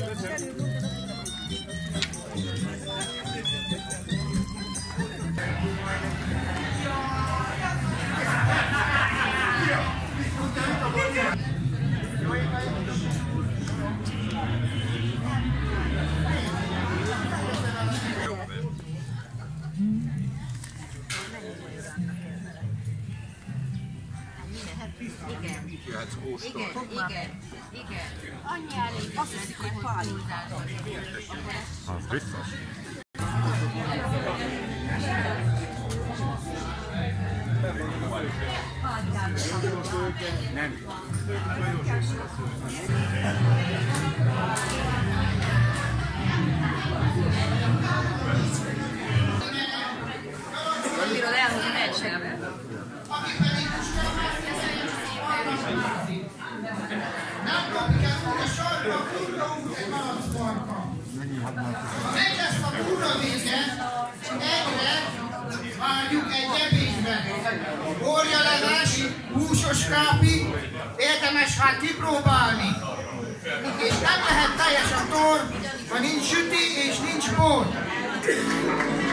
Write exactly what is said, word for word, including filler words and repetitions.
Igen, igen, igen. Annyi elég, azt hiszik, hogy pálinkát. Az biztos. Nem. Miről elhozni meccselbe. Nem kapjuk el, hogy a sarkban tudunk egy malacfarka. Megy ezt a túra véget, egyre várjuk egy ebédben. Borjaleves, húsos kápi, érdemes hát kipróbálni. És nem lehet teljes a tor, ha nincs süti és nincs bor.